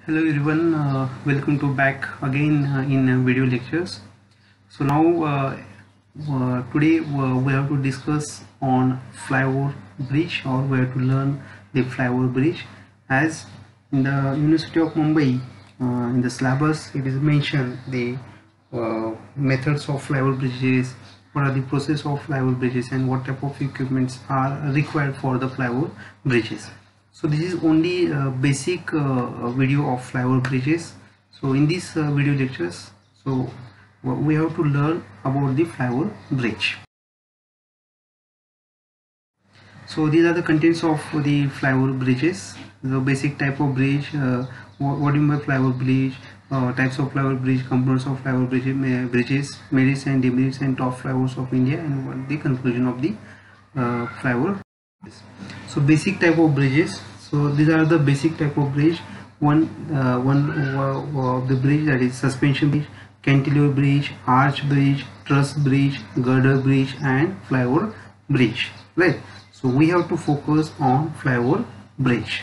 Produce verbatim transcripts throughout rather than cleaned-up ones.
Hello everyone, uh, welcome to back again uh, in uh, video lectures. So now uh, uh, today uh, we have to discuss on flyover bridge, or we have to learn the flyover bridge. As in the University of Mumbai, uh, in the syllabus it is mentioned the uh, methods of flyover bridges, what are the process of flyover bridges, and what type of equipments are required for the flyover bridges. So this is only a basic uh, video of flyover bridges. So in this uh, video lectures, so we have to learn about the flyover bridge. So these are the contents of the flyover bridges. The basic type of bridge, uh, what, what do you mean by flyover bridge, uh, types of flyover bridge, components of flyover bridge, uh, bridges, merits and demerits and top flyovers of India, and what the conclusion of the uh, flyover. So basic type of bridges. So these are the basic type of bridge. One uh, one uh, of the bridge, that is suspension bridge, cantilever bridge, arch bridge, truss bridge, girder bridge, and flyover bridge. Right. So we have to focus on flyover bridge.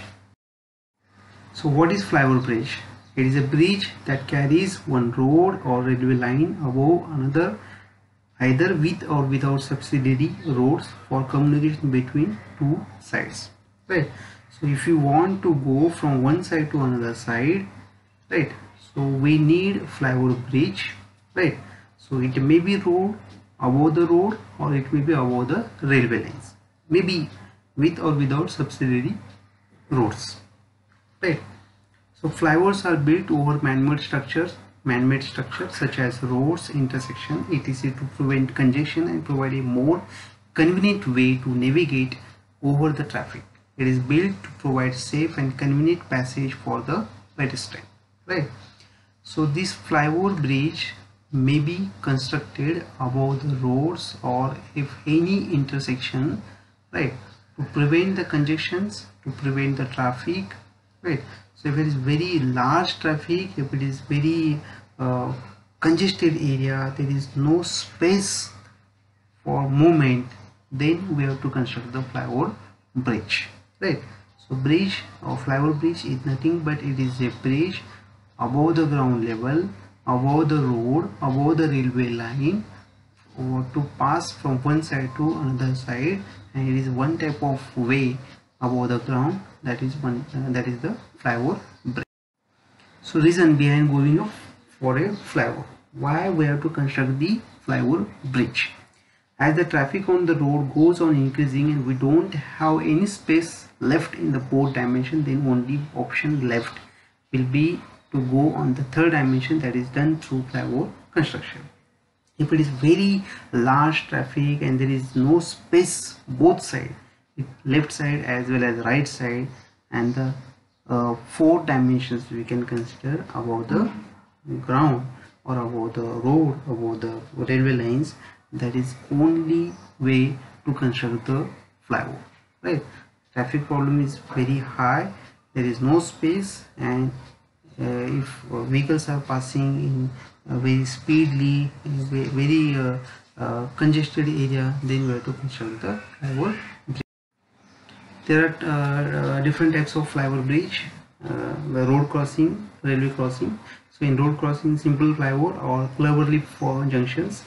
So what is flyover bridge? It is a bridge that carries one road or railway line above another, either with or without subsidiary roads, for communication between two sides. Right. So if you want to go from one side to another side, right, so we need flyover bridge. Right. So it may be road, above the road, or it may be above the railway lines, maybe with or without subsidiary roads. Right. So flyovers are built over man-made structures man-made structures such as roads, intersection, et cetera to prevent congestion and provide a more convenient way to navigate over the traffic. It is built to provide safe and convenient passage for the pedestrian. Right. So this flyover bridge may be constructed above the roads or if any intersection, right, to prevent the congestions, to prevent the traffic. Right. So if it is very large traffic, if it is very uh, congested area, there is no space for movement, then we have to construct the flyover bridge. Right. So bridge or flyover bridge is nothing but it is a bridge above the ground level, above the road, above the railway line, or to pass from one side to another side, and it is one type of way above the ground, that is one uh, that is the flyover bridge. So reason behind going up for a flyover, why we have to construct the flyover bridge? As the traffic on the road goes on increasing and we don't have any space left in the fourth dimension, then only option left will be to go on the third dimension, that is done through flyover construction. If it is very large traffic and there is no space both sides, left side as well as right side, and the uh, four dimensions we can consider above the ground or above the road, above the railway lines, that is only way to construct the flyover. Right. Traffic problem is very high, there is no space, and uh, if uh, vehicles are passing in uh, very speedily in a very uh, uh, congested area, then we have to construct the flyover bridge. There are uh, uh, different types of flyover bridge. Uh, the road crossing, railway crossing. So in road crossing, simple flyover or cleverly for junctions.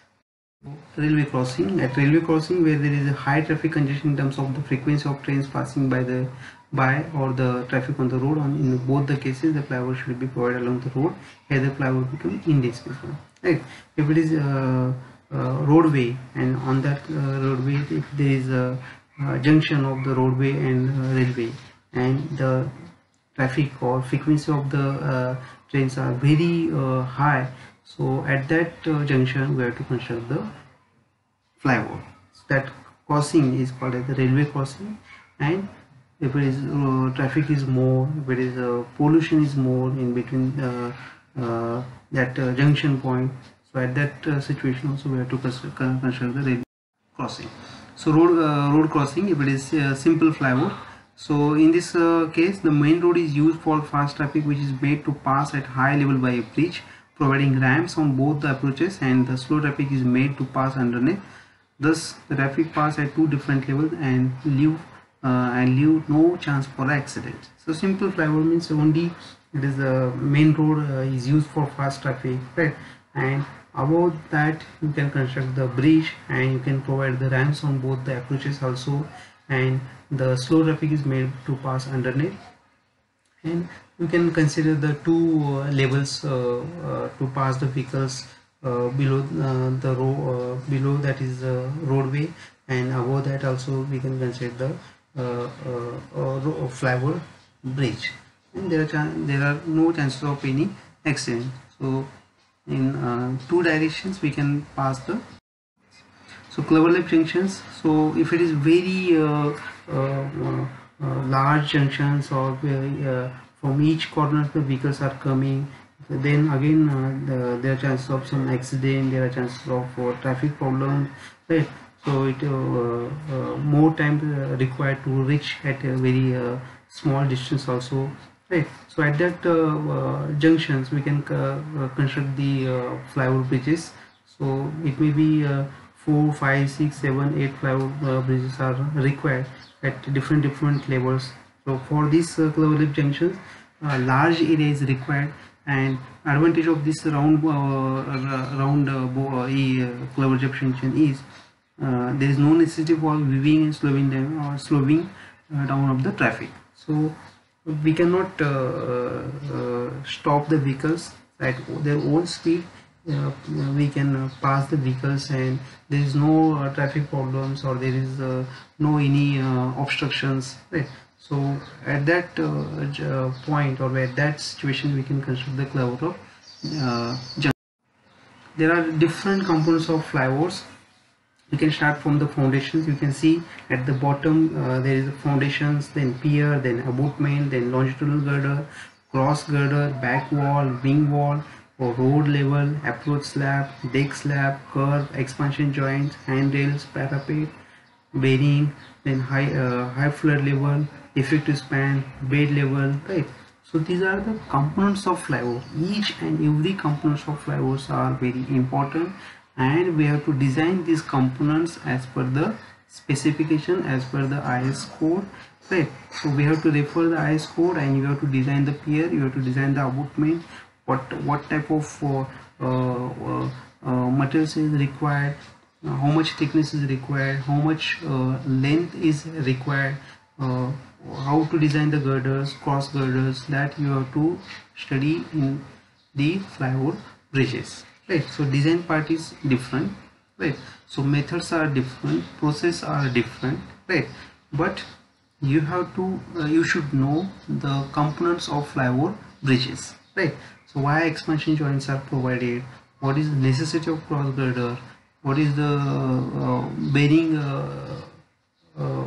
Railway crossing, at railway crossing where there is a high traffic congestion in terms of the frequency of trains passing by the by or the traffic on the road, on in both the cases the flyover should be provided along the road. Here the flyover becomes indispensable. Right. If it is a, a roadway, and on that uh, roadway if there is a, a junction of the roadway and uh, railway, and the traffic or frequency of the uh, trains are very uh, high, so at that uh, junction we have to construct the flyover. So that crossing is called as the railway crossing. And if it is uh, traffic is more, if it is uh, pollution is more in between uh, uh, that uh, junction point, so at that uh, situation also we have to construct, construct the railway crossing. So road uh, road crossing, if it is uh, simple flyover. So in this uh, case, the main road is used for fast traffic, which is made to pass at high level by a bridge, providing ramps on both the approaches, and the slow traffic is made to pass underneath. Thus the traffic pass at two different levels and leave uh, and leave no chance for accident. So simple flyover means only it is the main road uh, is used for fast traffic, right? And above that you can construct the bridge, and you can provide the ramps on both the approaches also, and the slow traffic is made to pass underneath. And you can consider the two uh, levels uh, uh, to pass the vehicles uh, below uh, the row uh, below that is the roadway, and above that also we can consider the uh, uh, uh, flyover bridge, and there are there are no chances of any accident. So in uh, two directions we can pass the. So cloverleaf junctions, so if it is very uh, uh, uh, large junctions, or uh, from each corner the vehicles are coming, then again uh, the, there are chances of some accident, there are chances of uh, traffic problems, right? So it uh, uh, more time uh, required to reach at a very uh, small distance also, right? So at that uh, uh, junctions we can uh, construct the uh, flyover bridges. So it may be uh, four, five, six, seven, eight flyover uh, bridges are required at different different levels. So for these uh, cloverleaf junctions, uh, large area is required, and advantage of this round uh, round uh, uh, cloverleaf junction is uh, there is no necessity for weaving and slowing down or slowing uh, down of the traffic. So we cannot uh, uh, stop the vehicles at their own speed. Uh, we can uh, pass the vehicles, and there is no uh, traffic problems, or there is uh, no any uh, obstructions, right? So at that uh, uh, point, or at that situation, we can construct the clover uh, junction. There are different components of flyovers. You can start from the foundations. You can see at the bottom uh, there is a foundations, then pier, then abutment, then longitudinal girder, cross girder, back wall, wing wall, or road level, approach slab, deck slab, curve, expansion joints, handrails, parapet, bearing, then high uh, high flood level, effective span, bed level, right? So these are the components of flyover. Each and every components of flyovers are very important, and we have to design these components as per the specification, as per the I S code, right? So we have to refer the I S code, and you have to design the pier, you have to design the abutment, what what type of uh, uh, uh, materials is required, uh, how much thickness is required, how much uh, length is required, uh, how to design the girders, cross girders, that you have to study in the flyover bridges, right? So design part is different, right? So methods are different, process are different, right? But you have to uh, you should know the components of flyover bridges, right? So why expansion joints are provided, what is the necessity of cross girder, what is the uh, bearing uh, uh,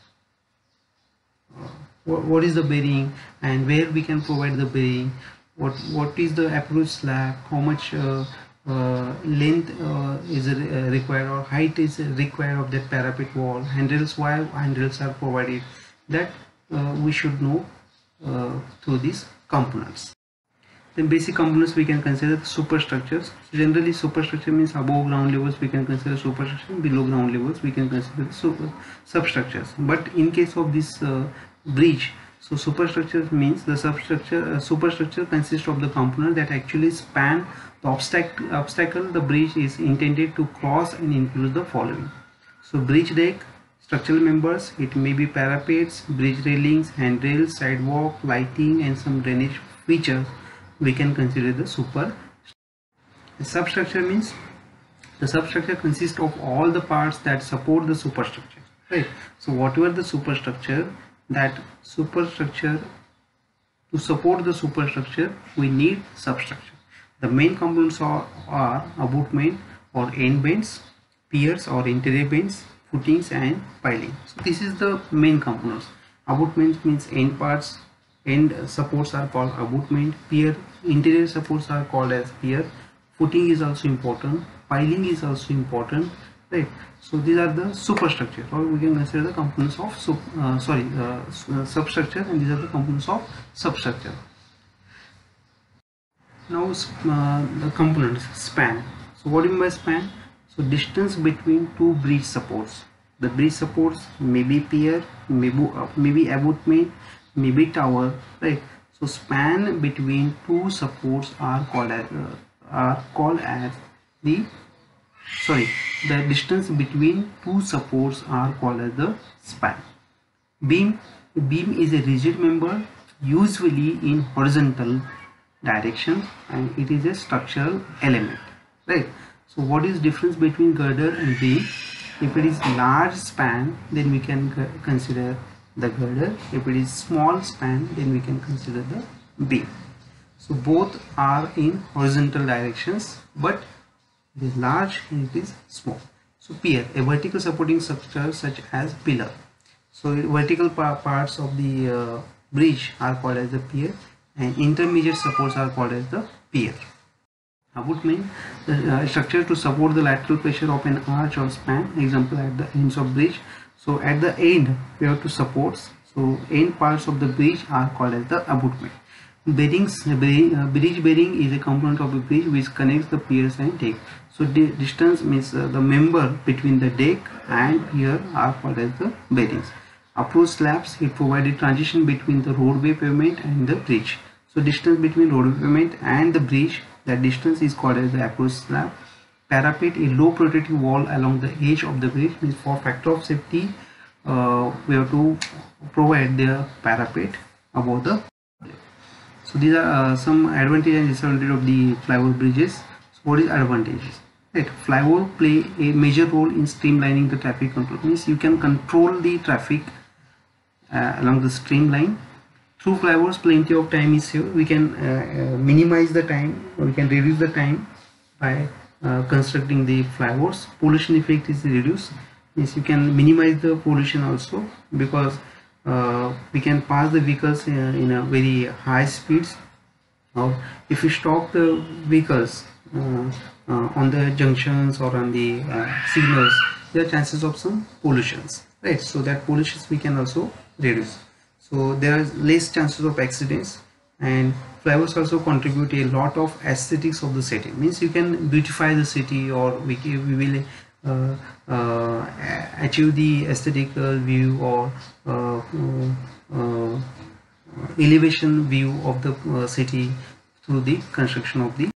what, what is the bearing, and where we can provide the bearing, what what is the approach slab, how much uh, uh, length uh, is uh, required, or height is required of that parapet wall, handrails, why handrails are provided, that uh, we should know uh, through these components. Then basic components we can consider the superstructures. So generally superstructure means above ground levels we can consider superstructure, below ground levels we can consider the super substructures. But in case of this uh, bridge, so superstructure means the substructure uh, superstructure consists of the component that actually span the obstacle obstacle the bridge is intended to cross, and includes the following. So bridge deck, structural members, it may be parapets, bridge railings, handrails, sidewalk, lighting, and some drainage features we can consider the super. The substructure means the substructure consists of all the parts that support the superstructure, right? So whatever the superstructure, that superstructure, to support the superstructure we need substructure. The main components are, are abutment or end bends, piers or interior bends, footings, and piling. So this is the main components. Abutment means end parts, end supports are called abutment, pier, interior supports are called as pier, footing is also important, piling is also important, right? So these are the superstructure, or we can consider the components of sub, uh, sorry uh, uh, substructure, and these are the components of substructure. Now uh, the components, span. So what do you mean by span? So distance between two bridge supports. The bridge supports maybe pier, maybe uh, maybe abutment, maybe tower, right? So span between two supports are called as uh, are called as the sorry the distance between two supports are called as the span. Beam beam is a rigid member usually in horizontal direction, and it is a structural element, right? So what is difference between girder and beam? If it is large span, then we can consider the girder. If it is small span, then we can consider the beam. So both are in horizontal directions, but it is large and it is small. So pier, a vertical supporting structure such as pillar. So vertical parts of the uh, bridge are called as the pier, and intermediate supports are called as the pier. Abutment, the uh, structure to support the lateral pressure of an arch or span, example at the ends of bridge. So at the end we have to supports, so end parts of the bridge are called as the abutment. Bearings, uh, bridge bearing is a component of the bridge which connects the piers and deck. So the distance means uh, the member between the deck and pier are called as the bearings. Approach slabs, it provided transition between the roadway pavement and the bridge. So distance between roadway pavement and the bridge, that distance is called as the approach slab. Parapet, a low protective wall along the edge of the bridge, means for factor of safety uh, we have to provide the parapet above the. So these are uh, some advantage and disadvantage of the flyover bridges. So what is advantages? Right, flyover play a major role in streamlining the traffic control. Means you can control the traffic uh, along the streamline. Through flyovers, plenty of time is saved. We can uh, uh, minimize the time, or we can reduce the time by uh, constructing the flyovers. Pollution effect is reduced. Means you can minimize the pollution also, because uh, we can pass the vehicles uh, in a very high speeds. Or if we stop the vehicles uh, uh, on the junctions or on the uh, signals, there are chances of some pollutions, right? So that pollutions we can also reduce. So there are less chances of accidents, and flyovers also contribute a lot of aesthetics of the city. Means you can beautify the city, or we, we will uh, uh, achieve the aesthetical view or uh, uh, elevation view of the uh, city through the construction of the.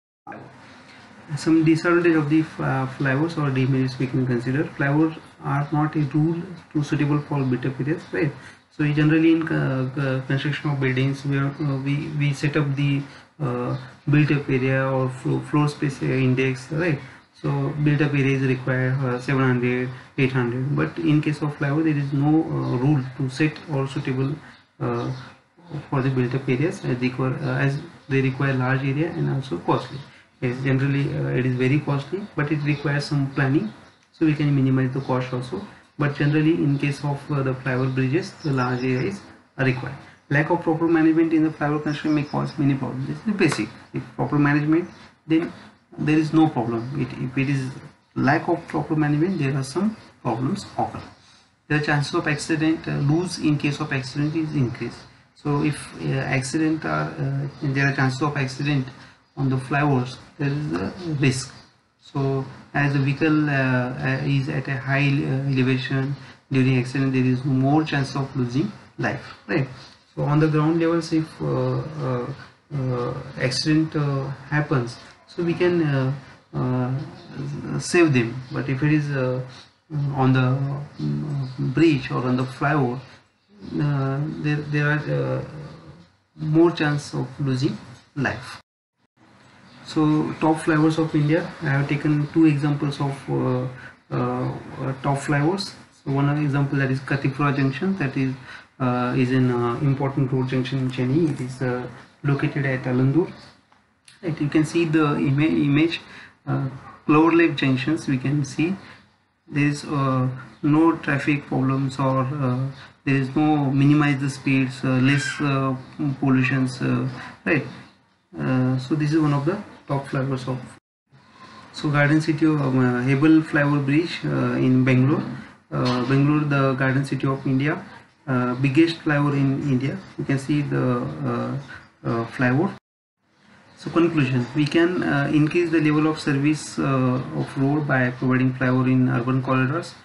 Some disadvantage of the uh, flyovers or demerits we can consider. Flyovers are not a rule too suitable for built-up areas, right? So generally in uh, uh, construction of buildings, we, are, uh, we we set up the uh, built-up area or floor, floor space index, right? So built-up area is required uh, seven hundred, eight hundred, but in case of flyover there is no uh, rule to set or suitable uh, for the built-up areas, as they, require, uh, as they require large area and also costly. Yes, generally uh, it is very costly, but it requires some planning, so we can minimize the cost also. But generally in case of uh, the flyover bridges, the large areas are required. Lack of proper management in the flyover construction may cause many problems. This is the basic. If proper management, then there is no problem. It, if it is lack of proper management, there are some problems occur. The chances of accident, uh, lose in case of accident is increased. So if uh, accident are uh, there are chances of accident on the flyovers, there is a risk. So as the vehicle uh, is at a high uh, elevation during accident, there is more chance of losing life, right? So on the ground levels, if uh, uh, uh, accident uh, happens, so we can uh, uh, save them. But if it is uh, on the uh, bridge or on the flyover, uh, there, there are uh, more chance of losing life. So top flyovers of India, I have taken two examples of uh, uh, top flyovers. So one example, that is Katipura Junction, that is uh, is an uh, important road junction in Chennai. It is uh, located at Alandur. Right, you can see the ima image, uh, Clover Lake junctions. We can see there is uh, no traffic problems, or uh, there is no minimize the speeds, uh, less uh, pollutions, uh, right? Uh, so this is one of the top flyovers of. So Garden City of uh, Hebel Flyover Bridge uh, in Bangalore. Uh, Bangalore, the Garden City of India, uh, biggest flyover in India. You can see the uh, uh, flyover. So conclusion, we can uh, increase the level of service uh, of road by providing flyover in urban corridors.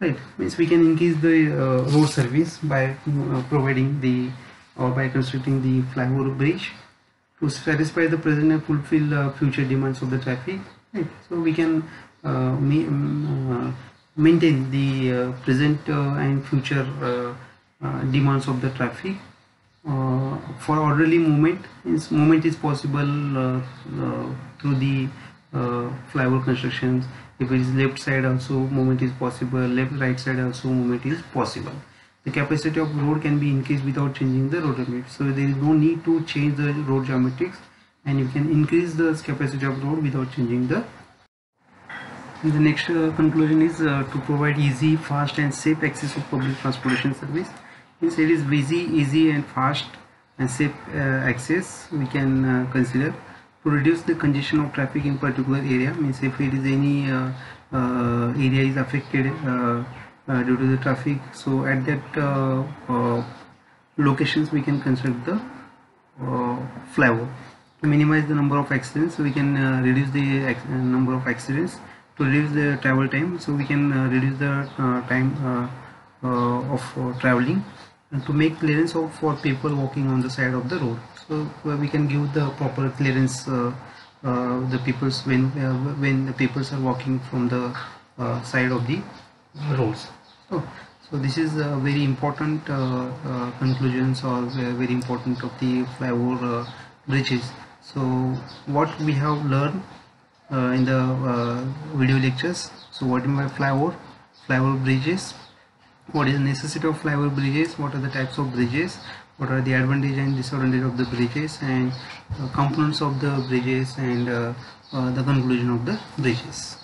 right? Means we can increase the uh, road service by uh, providing the or by constructing the flyover bridge to satisfy the present and fulfill uh, future demands of the traffic, right? So we can uh, ma um, uh, maintain the uh, present uh, and future uh, uh, demands of the traffic. Uh, for orderly movement, is movement is possible uh, uh, through the uh, flyover constructions. If it is left side also movement is possible, left right side also movement is possible. The capacity of road can be increased without changing the road geometry, so there is no need to change the road geometrics, and you can increase the capacity of road without changing the. And the next uh, conclusion is uh, to provide easy, fast and safe access of public transportation service. Means it is easy, easy and fast and safe uh, access we can uh, consider to reduce the congestion of traffic in particular area. Means if it is any uh, uh, area is affected uh, uh, due to the traffic, so at that uh, uh, locations we can construct the uh, flyover to minimize the number of accidents. So we can uh, reduce the ac number of accidents, to reduce the travel time, so we can uh, reduce the uh, time uh, uh, of uh, traveling, and to make clearance of for people walking on the side of the road. So uh, we can give the proper clearance uh, uh, the peoples when uh, when the peoples are walking from the uh, side of the roads. So, so this is a very important uh, uh, conclusions, or very important of the flyover uh, bridges. So what we have learned uh, in the uh, video lectures. So what is by flyover, flyover bridges, what is the necessity of flyover bridges, what are the types of bridges, what are the advantage and disadvantage of the bridges, and uh, components of the bridges, and uh, uh, the conclusion of the bridges.